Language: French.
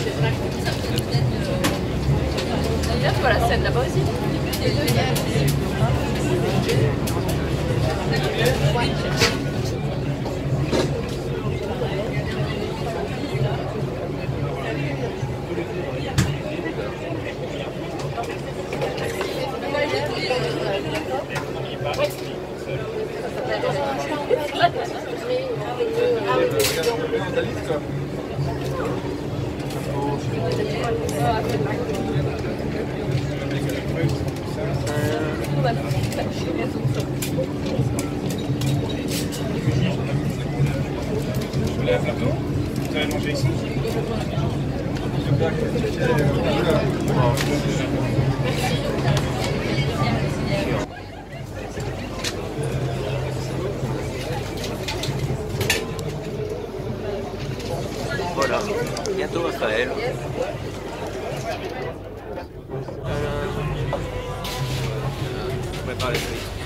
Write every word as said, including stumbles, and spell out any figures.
Là, tu vois la scène là-bas aussi. Vous voulez un plateau? Vous allez manger ici? Voilà, bientôt Raphaël. Prépare les frites.